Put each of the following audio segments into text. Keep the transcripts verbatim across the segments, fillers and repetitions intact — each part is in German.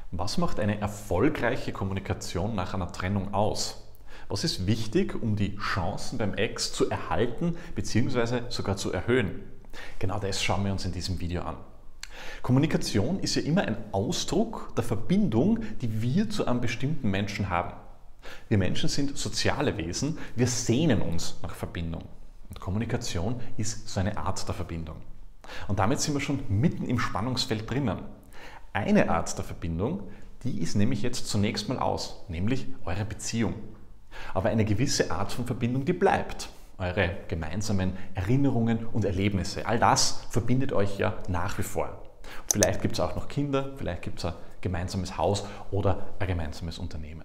Was macht eine erfolgreiche Kommunikation nach einer Trennung aus? Was ist wichtig, um die Chancen beim Ex zu erhalten bzw. sogar zu erhöhen? Genau das schauen wir uns in diesem Video an. Kommunikation ist ja immer ein Ausdruck der Verbindung, die wir zu einem bestimmten Menschen haben. Wir Menschen sind soziale Wesen, wir sehnen uns nach Verbindung. Und Kommunikation ist so eine Art der Verbindung. Und damit sind wir schon mitten im Spannungsfeld drinnen. Eine Art der Verbindung, die ist nämlich jetzt zunächst mal aus, nämlich eure Beziehung. Aber eine gewisse Art von Verbindung, die bleibt. Eure gemeinsamen Erinnerungen und Erlebnisse, all das verbindet euch ja nach wie vor. Vielleicht gibt es auch noch Kinder, vielleicht gibt es ein gemeinsames Haus oder ein gemeinsames Unternehmen.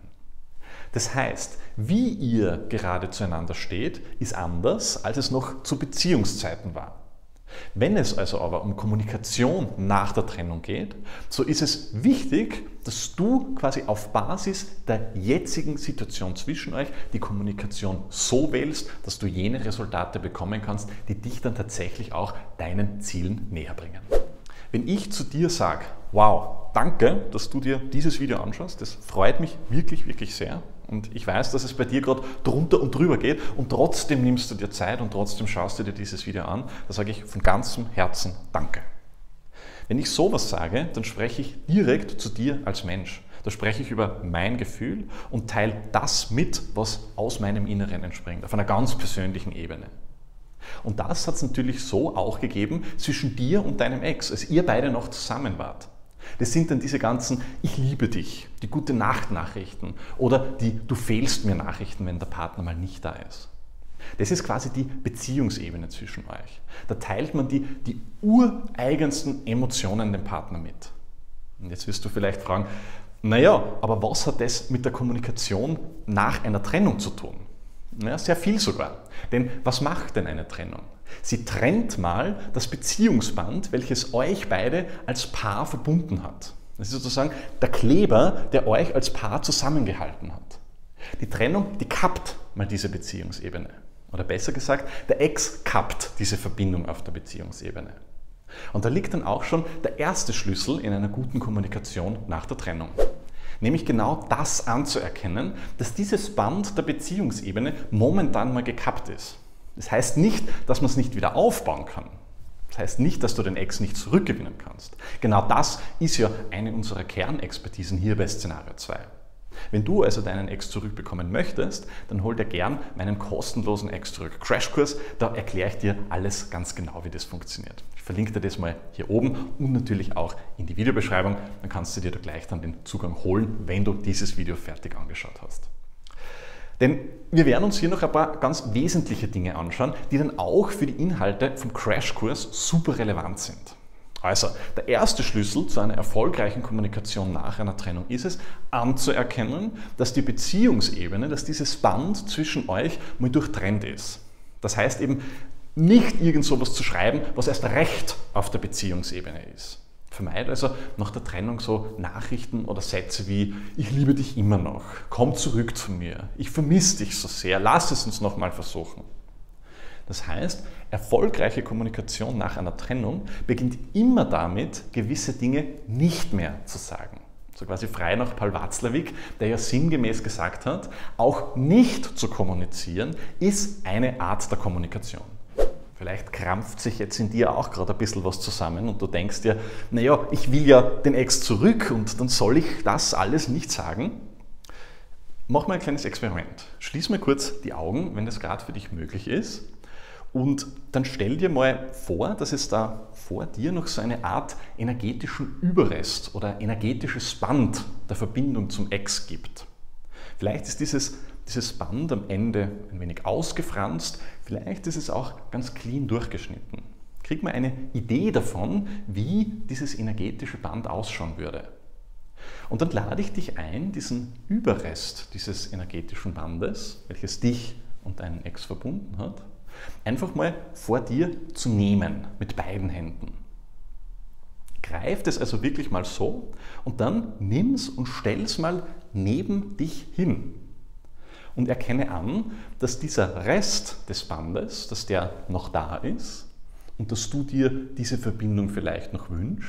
Das heißt, wie ihr gerade zueinander steht, ist anders, als es noch zu Beziehungszeiten war. Wenn es also aber um Kommunikation nach der Trennung geht, so ist es wichtig, dass du quasi auf Basis der jetzigen Situation zwischen euch die Kommunikation so wählst, dass du jene Resultate bekommen kannst, die dich dann tatsächlich auch deinen Zielen näher bringen. Wenn ich zu dir sage, wow, danke, dass du dir dieses Video anschaust, das freut mich wirklich, wirklich sehr. Und ich weiß, dass es bei dir gerade drunter und drüber geht und trotzdem nimmst du dir Zeit und trotzdem schaust du dir dieses Video an. Da sage ich von ganzem Herzen Danke. Wenn ich sowas sage, dann spreche ich direkt zu dir als Mensch. Da spreche ich über mein Gefühl und teile das mit, was aus meinem Inneren entspringt, auf einer ganz persönlichen Ebene. Und das hat es natürlich so auch gegeben zwischen dir und deinem Ex, als ihr beide noch zusammen wart. Das sind dann diese ganzen Ich liebe dich, die Gute-Nacht-Nachrichten oder die Du fehlst mir Nachrichten, wenn der Partner mal nicht da ist. Das ist quasi die Beziehungsebene zwischen euch. Da teilt man die, die ureigensten Emotionen dem Partner mit. Und jetzt wirst du vielleicht fragen, naja, aber was hat das mit der Kommunikation nach einer Trennung zu tun? Ja, sehr viel sogar. Denn was macht denn eine Trennung? Sie trennt mal das Beziehungsband, welches euch beide als Paar verbunden hat. Das ist sozusagen der Kleber, der euch als Paar zusammengehalten hat. Die Trennung, die kappt mal diese Beziehungsebene. Oder besser gesagt, der Ex kappt diese Verbindung auf der Beziehungsebene. Und da liegt dann auch schon der erste Schlüssel in einer guten Kommunikation nach der Trennung. Nämlich genau das anzuerkennen, dass dieses Band der Beziehungsebene momentan mal gekappt ist. Das heißt nicht, dass man es nicht wieder aufbauen kann. Das heißt nicht, dass du den Ex nicht zurückgewinnen kannst. Genau das ist ja eine unserer Kernexpertisen hier bei Szenario zwei. Wenn du also deinen Ex zurückbekommen möchtest, dann hol dir gern meinen kostenlosen Ex zurück Crashkurs. Da erkläre ich dir alles ganz genau, wie das funktioniert. Ich verlinke dir das mal hier oben und natürlich auch in die Videobeschreibung. Dann kannst du dir da gleich dann den Zugang holen, wenn du dieses Video fertig angeschaut hast. Denn wir werden uns hier noch ein paar ganz wesentliche Dinge anschauen, die dann auch für die Inhalte vom Crashkurs super relevant sind. Also, der erste Schlüssel zu einer erfolgreichen Kommunikation nach einer Trennung ist es, anzuerkennen, dass die Beziehungsebene, dass dieses Band zwischen euch mal durchtrennt ist. Das heißt eben, nicht irgend sowas zu schreiben, was erst recht auf der Beziehungsebene ist. Vermeide also nach der Trennung so Nachrichten oder Sätze wie Ich liebe dich immer noch, komm zurück zu mir, ich vermisse dich so sehr, lass es uns nochmal versuchen. Das heißt, erfolgreiche Kommunikation nach einer Trennung beginnt immer damit, gewisse Dinge nicht mehr zu sagen. So quasi frei nach Paul Watzlawick, der ja sinngemäß gesagt hat, auch nicht zu kommunizieren ist eine Art der Kommunikation. Vielleicht krampft sich jetzt in dir auch gerade ein bisschen was zusammen und du denkst dir, naja, ich will ja den Ex zurück und dann soll ich das alles nicht sagen. Mach mal ein kleines Experiment. Schließ mal kurz die Augen, wenn das gerade für dich möglich ist. Und dann stell dir mal vor, dass es da vor dir noch so eine Art energetischen Überrest oder energetisches Band der Verbindung zum Ex gibt. Vielleicht ist dieses, dieses Band am Ende ein wenig ausgefranst, vielleicht ist es auch ganz clean durchgeschnitten. Krieg mal eine Idee davon, wie dieses energetische Band ausschauen würde. Und dann lade ich dich ein, diesen Überrest dieses energetischen Bandes, welches dich und deinen Ex verbunden hat, einfach mal vor dir zu nehmen mit beiden Händen. Greif das also wirklich mal so und dann nimm's und stell's mal neben dich hin. Und erkenne an, dass dieser Rest des Bandes, dass der noch da ist und dass du dir diese Verbindung vielleicht noch wünschst,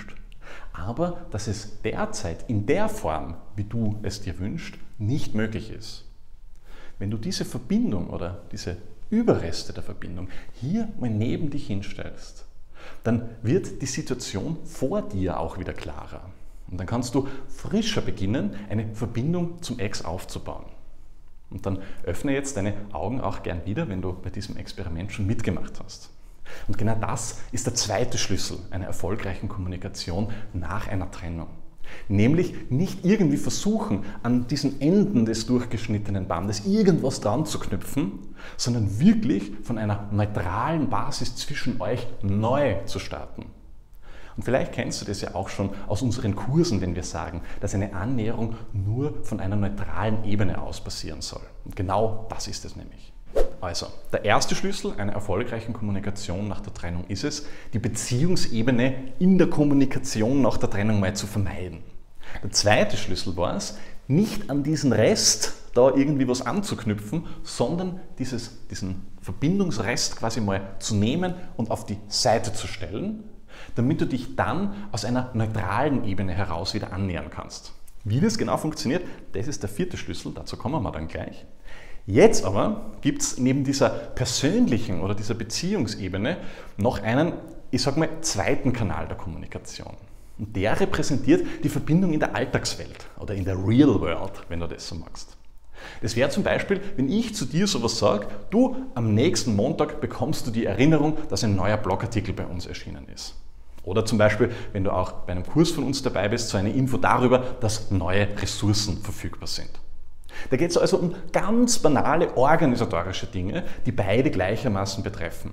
aber dass es derzeit in der Form, wie du es dir wünschst, nicht möglich ist. Wenn du diese Verbindung oder diese Überreste der Verbindung hier mal neben dich hinstellst, dann wird die Situation vor dir auch wieder klarer. Und dann kannst du frischer beginnen, eine Verbindung zum Ex aufzubauen. Und dann öffne jetzt deine Augen auch gern wieder, wenn du bei diesem Experiment schon mitgemacht hast. Und genau das ist der zweite Schlüssel einer erfolgreichen Kommunikation nach einer Trennung. Nämlich nicht irgendwie versuchen, an diesen Enden des durchgeschnittenen Bandes irgendwas dran zu knüpfen, sondern wirklich von einer neutralen Basis zwischen euch neu zu starten. Und vielleicht kennst du das ja auch schon aus unseren Kursen, wenn wir sagen, dass eine Annäherung nur von einer neutralen Ebene aus passieren soll. Und genau das ist es nämlich. Also, der erste Schlüssel einer erfolgreichen Kommunikation nach der Trennung ist es, die Beziehungsebene in der Kommunikation nach der Trennung mal zu vermeiden. Der zweite Schlüssel war es, nicht an diesen Rest da irgendwie was anzuknüpfen, sondern dieses, diesen Verbindungsrest quasi mal zu nehmen und auf die Seite zu stellen, damit du dich dann aus einer neutralen Ebene heraus wieder annähern kannst. Wie das genau funktioniert, das ist der vierte Schlüssel, dazu kommen wir dann gleich. Jetzt aber gibt es neben dieser persönlichen oder dieser Beziehungsebene noch einen, ich sag mal, zweiten Kanal der Kommunikation. Und der repräsentiert die Verbindung in der Alltagswelt oder in der Real World, wenn du das so magst. Das wäre zum Beispiel, wenn ich zu dir sowas sage, du, am nächsten Montag bekommst du die Erinnerung, dass ein neuer Blogartikel bei uns erschienen ist. Oder zum Beispiel, wenn du auch bei einem Kurs von uns dabei bist, so eine Info darüber, dass neue Ressourcen verfügbar sind. Da geht es also um ganz banale organisatorische Dinge, die beide gleichermaßen betreffen.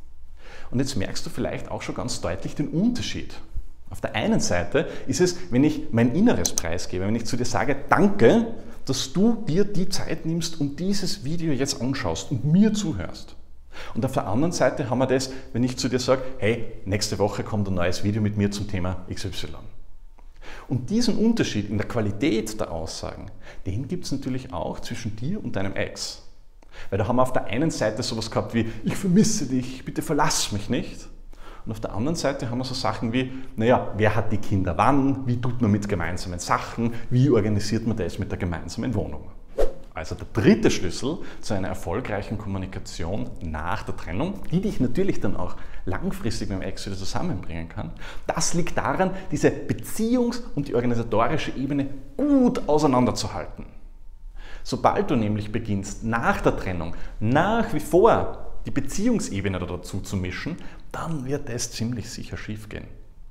Und jetzt merkst du vielleicht auch schon ganz deutlich den Unterschied. Auf der einen Seite ist es, wenn ich mein Inneres preisgebe, wenn ich zu dir sage, danke, dass du dir die Zeit nimmst und dieses Video jetzt anschaust und mir zuhörst. Und auf der anderen Seite haben wir das, wenn ich zu dir sage, hey, nächste Woche kommt ein neues Video mit mir zum Thema X Y. Und diesen Unterschied in der Qualität der Aussagen, den gibt es natürlich auch zwischen dir und deinem Ex. Weil da haben wir auf der einen Seite sowas gehabt wie, ich vermisse dich, bitte verlass mich nicht. Und auf der anderen Seite haben wir so Sachen wie, naja, wer hat die Kinder wann, wie tut man mit gemeinsamen Sachen, wie organisiert man das mit der gemeinsamen Wohnung. Also der dritte Schlüssel zu einer erfolgreichen Kommunikation nach der Trennung, die dich natürlich dann auch langfristig mit dem Ex wieder zusammenbringen kann, das liegt daran, diese Beziehungs- und die organisatorische Ebene gut auseinanderzuhalten. Sobald du nämlich beginnst, nach der Trennung nach wie vor die Beziehungsebene dazu zu mischen, dann wird es ziemlich sicher schief gehen.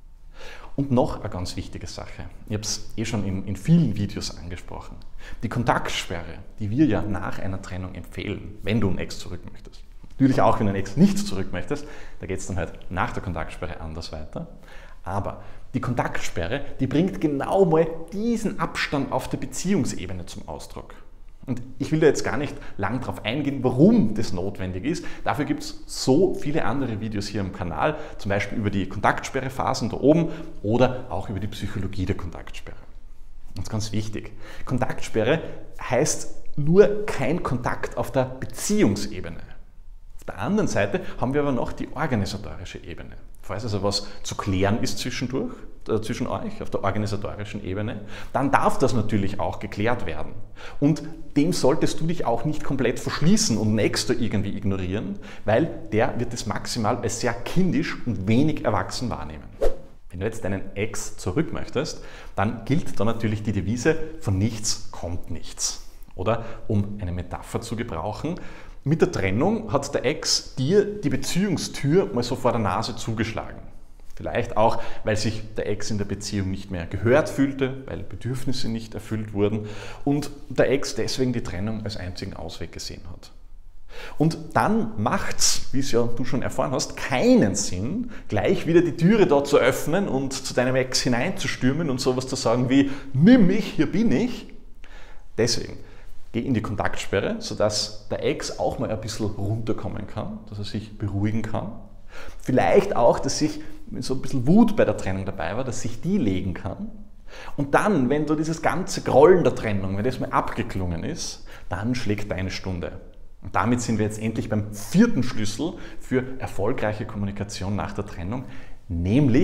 Und noch eine ganz wichtige Sache, ich habe es eh schon in, in vielen Videos angesprochen, die Kontaktsperre, die wir ja nach einer Trennung empfehlen, wenn du einen Ex zurück möchtest. Natürlich auch, wenn du einen Ex nicht zurück möchtest, da geht es dann halt nach der Kontaktsperre anders weiter. Aber die Kontaktsperre, die bringt genau mal diesen Abstand auf der Beziehungsebene zum Ausdruck. Und ich will da jetzt gar nicht lang darauf eingehen, warum das notwendig ist. Dafür gibt es so viele andere Videos hier im Kanal, zum Beispiel über die Kontaktsperrephasen da oben oder auch über die Psychologie der Kontaktsperre. Das ist ganz wichtig. Kontaktsperre heißt nur kein Kontakt auf der Beziehungsebene. Auf der anderen Seite haben wir aber noch die organisatorische Ebene. Falls also was zu klären ist zwischendurch, äh, zwischen euch auf der organisatorischen Ebene, dann darf das natürlich auch geklärt werden. Und dem solltest du dich auch nicht komplett verschließen und Nächster irgendwie ignorieren, weil der wird es maximal als sehr kindisch und wenig erwachsen wahrnehmen. Wenn du jetzt deinen Ex zurück möchtest, dann gilt da natürlich die Devise, von nichts kommt nichts. Oder um eine Metapher zu gebrauchen, mit der Trennung hat der Ex dir die Beziehungstür mal so vor der Nase zugeschlagen. Vielleicht auch, weil sich der Ex in der Beziehung nicht mehr gehört fühlte, weil Bedürfnisse nicht erfüllt wurden und der Ex deswegen die Trennung als einzigen Ausweg gesehen hat. Und dann macht es, wie es ja du schon erfahren hast, keinen Sinn, gleich wieder die Türe da zu öffnen und zu deinem Ex hineinzustürmen und sowas zu sagen wie, nimm mich, hier bin ich. Deswegen, geh in die Kontaktsperre, sodass der Ex auch mal ein bisschen runterkommen kann, dass er sich beruhigen kann. Vielleicht auch, dass sich, wenn so ein bisschen Wut bei der Trennung dabei war, dass sich die legen kann. Und dann, wenn du dieses ganze Grollen der Trennung, wenn das mal abgeklungen ist, dann schlägt deine Stunde. Und damit sind wir jetzt endlich beim vierten Schlüssel für erfolgreiche Kommunikation nach der Trennung, nämlich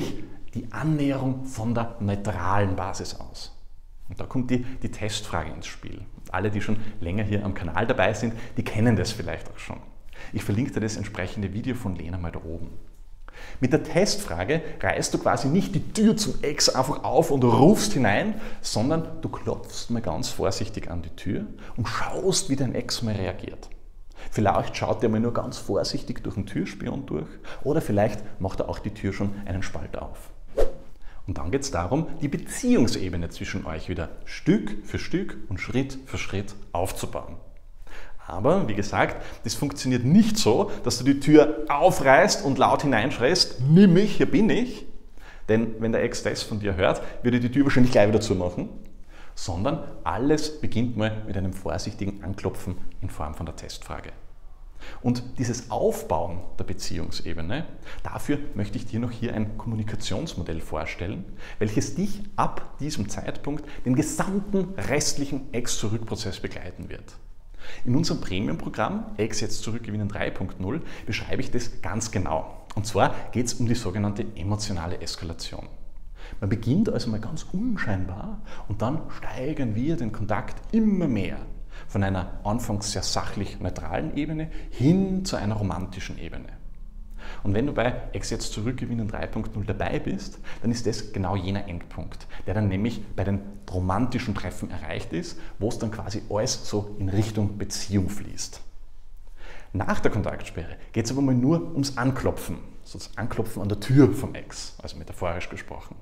die Annäherung von der neutralen Basis aus. Und da kommt die, die Testfrage ins Spiel. Alle, die schon länger hier am Kanal dabei sind, die kennen das vielleicht auch schon. Ich verlinke dir das entsprechende Video von Lena mal da oben. Mit der Testfrage reißt du quasi nicht die Tür zum X einfach auf und rufst hinein, sondern du klopfst mal ganz vorsichtig an die Tür und schaust, wie dein X mal reagiert. Vielleicht schaut er mal nur ganz vorsichtig durch den Türspion durch oder vielleicht macht er auch die Tür schon einen Spalt auf. Und dann geht es darum, die Beziehungsebene zwischen euch wieder Stück für Stück und Schritt für Schritt aufzubauen. Aber, wie gesagt, das funktioniert nicht so, dass du die Tür aufreißt und laut hineinschreist, nimm mich, hier bin ich. Denn wenn der Ex das von dir hört, würde die Tür wahrscheinlich gleich wieder zumachen. Sondern alles beginnt mal mit einem vorsichtigen Anklopfen in Form von der Testfrage. Und dieses Aufbauen der Beziehungsebene, dafür möchte ich dir noch hier ein Kommunikationsmodell vorstellen, welches dich ab diesem Zeitpunkt den gesamten restlichen Ex-Zurück-Prozess begleiten wird. In unserem Premium-Programm Ex jetzt zurückgewinnen drei punkt null beschreibe ich das ganz genau. Und zwar geht es um die sogenannte emotionale Eskalation. Man beginnt also mal ganz unscheinbar und dann steigern wir den Kontakt immer mehr von einer anfangs sehr sachlich neutralen Ebene hin zu einer romantischen Ebene. Und wenn du bei Ex jetzt zurückgewinnen drei punkt null dabei bist, dann ist das genau jener Endpunkt, der dann nämlich bei den romantischen Treffen erreicht ist, wo es dann quasi alles so in Richtung Beziehung fließt. Nach der Kontaktsperre geht es aber mal nur ums Anklopfen, so das Anklopfen an der Tür vom Ex, also metaphorisch gesprochen.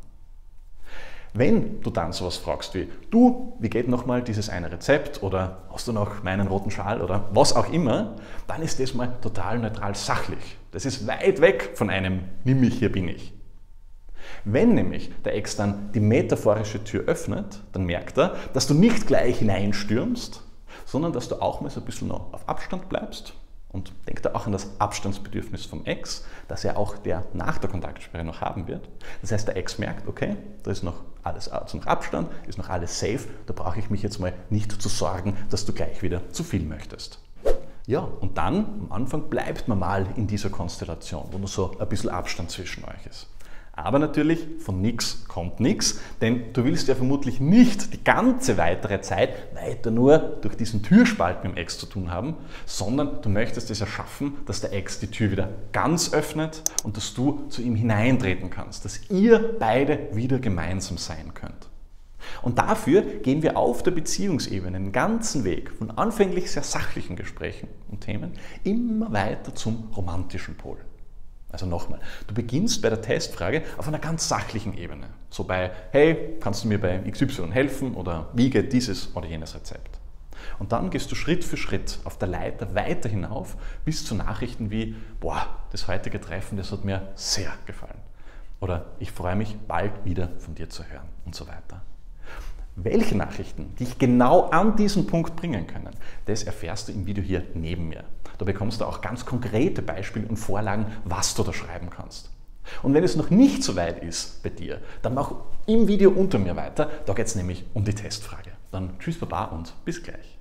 Wenn du dann sowas fragst wie, du, wie geht nochmal dieses eine Rezept oder hast du noch meinen roten Schal oder was auch immer, dann ist das mal total neutral sachlich. Das ist weit weg von einem nimm mich, hier bin ich. Wenn nämlich der Ex dann die metaphorische Tür öffnet, dann merkt er, dass du nicht gleich hineinstürmst, sondern dass du auch mal so ein bisschen noch auf Abstand bleibst. Und denkt er auch an das Abstandsbedürfnis vom Ex, das er auch der nach der Kontaktsperre noch haben wird. Das heißt, der Ex merkt, okay, da ist noch alles also noch Abstand, ist noch alles safe, da brauche ich mich jetzt mal nicht zu sorgen, dass du gleich wieder zu viel möchtest. Ja, und dann, am Anfang, bleibt man mal in dieser Konstellation, wo nur so ein bisschen Abstand zwischen euch ist. Aber natürlich, von nichts kommt nichts, denn du willst ja vermutlich nicht die ganze weitere Zeit weiter nur durch diesen Türspalt mit dem Ex zu tun haben, sondern du möchtest es ja schaffen, dass der Ex die Tür wieder ganz öffnet und dass du zu ihm hineintreten kannst, dass ihr beide wieder gemeinsam sein könnt. Und dafür gehen wir auf der Beziehungsebene den ganzen Weg von anfänglich sehr sachlichen Gesprächen und Themen immer weiter zum romantischen Pol. Also nochmal, du beginnst bei der Testfrage auf einer ganz sachlichen Ebene. So bei, hey, kannst du mir bei X Y helfen oder wie geht dieses oder jenes Rezept? Und dann gehst du Schritt für Schritt auf der Leiter weiter hinauf bis zu Nachrichten wie, boah, das heutige Treffen, das hat mir sehr gefallen. Oder ich freue mich, bald wieder von dir zu hören und so weiter. Welche Nachrichten dich genau an diesen Punkt bringen können, das erfährst du im Video hier neben mir. Da bekommst du auch ganz konkrete Beispiele und Vorlagen, was du da schreiben kannst. Und wenn es noch nicht so weit ist bei dir, dann mach im Video unter mir weiter. Da geht es nämlich um die Testfrage. Dann tschüss, Baba und bis gleich.